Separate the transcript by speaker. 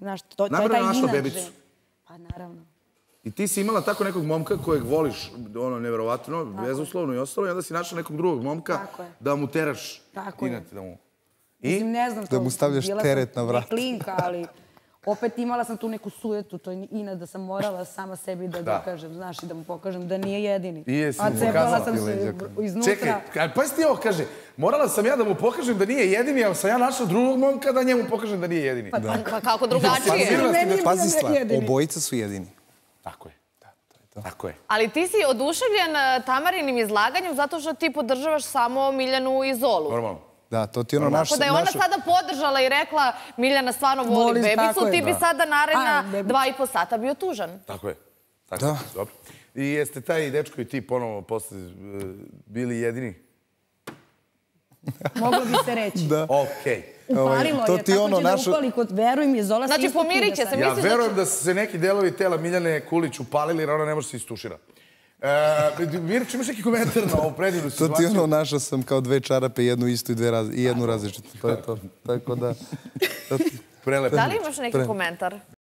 Speaker 1: znaš, to je taj
Speaker 2: Namerno našla
Speaker 1: inat
Speaker 2: bebicu.
Speaker 1: žene. Pa naravno.
Speaker 2: I ti si imala tako nekog momka kojeg voliš, ono, neverovatno, bezuslovno i ostalo, i onda si našla nekog drugog momka da mu teraš inat.
Speaker 1: Mislim, ne znam,
Speaker 3: da mu stavljaš teret na vrat.
Speaker 1: Klinka, ali opet imala sam tu neku sujetu, to je inat da sam morala sama sebi da dokažem, znaš, i da mu pokažem da nije jedini. A cepala sam se iznutra.
Speaker 2: Čekaj, pa si ti ovo kaže, morala sam ja da mu pokažem da nije jedini, ali sam ja našla drugog momka da njemu pokažem da nije jedini.
Speaker 4: Pa kako drugačije?
Speaker 3: Pazi stvar, obojica su jedini.
Speaker 2: Tako je. Tako je.
Speaker 4: Ali ti si oduševljen Tamarinim izlaganjem zato što ti podržavaš samo Miljanu i Zolu.
Speaker 2: Normalno.
Speaker 3: Da, to ti ono naš...
Speaker 4: Tako da je ona sada podržala i rekla Miljana stvarno voli bebicu, ti bi sada naredna 2,5 sata bio tužan.
Speaker 2: Tako je. Da. Dobro. I jeste taj dečko i ti ponovo posle bili jedini?
Speaker 1: Moglo bi se reći.
Speaker 2: Okej.
Speaker 1: Upalilo je, tako će da upali kod, veruj mi, Zola se isto
Speaker 4: Znači, pomirit će se.
Speaker 2: Ja verujem da su se neki delovi tela Miljane Kulić upalili jer ona ne može se istušira. Mirč, imaš neki komentar na ovu predivnu situaciju?
Speaker 3: To ti ono, našao sam kao 2 čarape, jednu istu i jednu različitu. To je to. Tako da...
Speaker 4: Da li imaš neki komentar?